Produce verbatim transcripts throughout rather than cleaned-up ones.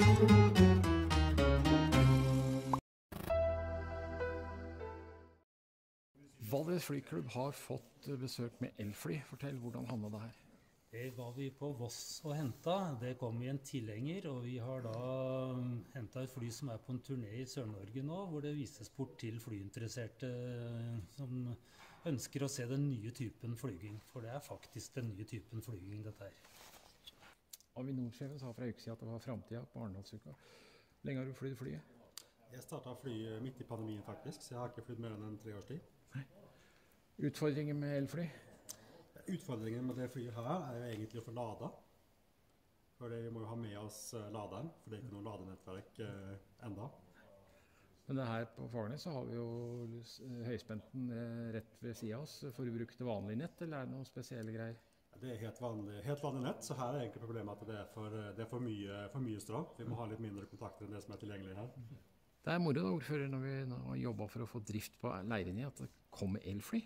Valdres Flyklubb har fått besøk med elfly. Fortell, hvordan havnet det her? Det var vi på Voss og hentet. Det kom i en tilhenger, og vi har da hentet et fly som er på en turné i Sør-Norge nå, hvor det vises bort til flyinteresserte som ønsker å se den nye typen flyging. For det er faktisk den nye typen flyging, dette her. Avinor-sjefen sa fra uke siden at det var fremtiden på Arendalsuka. Hvor lenge har du flydd flyet? Jeg startet flyet midt i pandemien faktisk, så jeg har ikke flydd mer enn en tre års tid. Nei. Utfordringer med elfly? Utfordringen med det flyet her er jo egentlig å få lada. For vi må jo ha med oss laderen, for det er ikke noe ladenettverk eh, enda. Men det her på Fagernes så har vi jo høyspenten rett ved siden av oss. Får du bruke det vanlige nett, eller er det noen spesielle greier? Det er helt vanlig, helt vanlig nett, så her er egentlig problemet at det er for, det er for, mye, for mye strøm. Vi må ha litt mindre kontakter enn det som er tilgjengelig her. Det er moro da, ordfører, når vi nå har jobbet for å få drift på Leirin i, at det kommer elfly.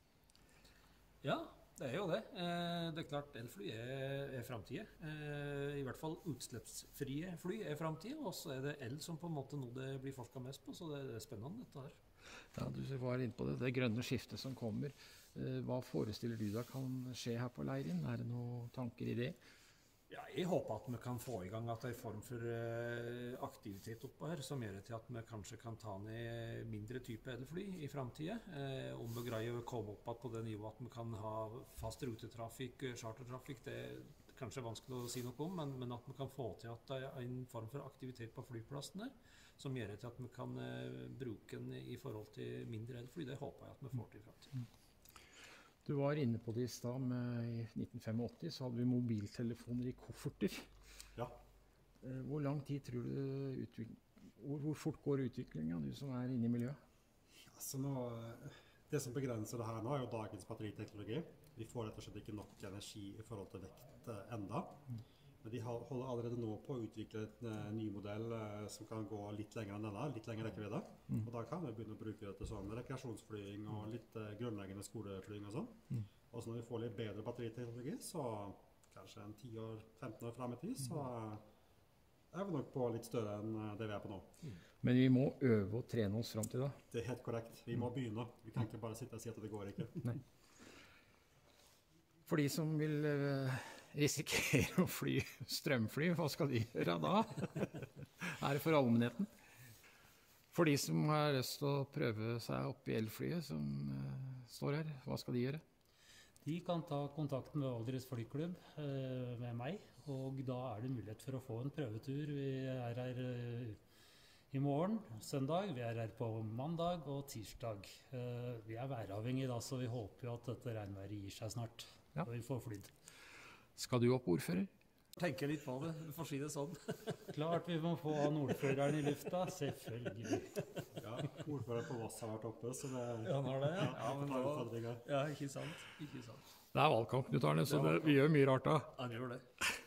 Ja, det er jo det. Det er klart elfly er, er fremtiden. I hvert fall utslippsfrie fly er fremtiden, og så er det el som på en måte noe det blir forsket mest på, så det er spennende dette her. Ja, du var inne på det, det grønne skiftet som kommer. Hva forestiller du da kan skje her på Leirin? Er det noen tanker i det? Ja, jeg håper at vi kan få i gang at det er en form for uh, aktivitet oppe her, som gjør det til at vi kanskje kan ta ned mindre type elfly i fremtiden. Uh, om vi greier å komme opp på det nivået at vi kan ha fast rutetrafikk, chartertrafikk, det er kanskje vanskelig å si noe om, men, men at vi kan få til at det er en form for aktivitet på flyplassene, som gjør det til at vi kan uh, bruke den i forhold til mindre elfly. Det håper jeg at vi får til i fremtiden. Du var inne på det i stad, med i nitten åttifem så hadde vi mobiltelefoner i kofferter. Ja. Hvor lang tid tror du, hvor, hvor fort går utviklingen, du som er inne i miljøet? Altså nå, det som begrenser det her nå er jo dagens batteriteknologi. Vi får rett og slett ikke nok energi i forhold til vekt enda. Mm. Men de holder allerede nå på å utvikle en ny modell som kan gå litt lenger enn denne, litt lenger rekkevidde. Mm. Og da kan vi begynne å bruke det til sånn rekreasjonsflying og litt grunnleggende skoleflying og sånn. Mm. Og så når vi får litt bedre batteriteknologi, så kanskje en ti år, femten år frem i tid, så er vi nok på litt større enn det vi er på nå. Mm. Men vi må øve og trene oss frem til det. Det er helt korrekt. Vi må begynne. Vi kan ikke bare sitte og si at det går ikke. Nei. For de som vil risikere å fly strømfly, hva skal de gjøre da? Er det for allmennheten? For de som har lyst til å prøve seg opp i elflyet som uh, står her, hva skal de gjøre? De kan ta kontakt med Valdres Flyklubb uh, med meg, og da er det mulighet for å få en prøvetur. Vi er her uh, i morgen, søndag, vi er her på mandag og tirsdag. Uh, vi er væravhengige da, så vi håper jo at dette regnværet gir seg snart. Ja. Og vi får flydd. Skal du opp, ordfører? Tenker litt på det, for å si det sånn. Klart vi må få han ordføreren i lufta, selvfølgelig. Ja, ordføreren på Voss har vært oppe, så det er... Ja, han har det, ja. Ja, men da, ja, ikke sant, ikke sant. Det er valgkamp, Knut Arne, så det, vi gjør mye rart da. Han gjør det.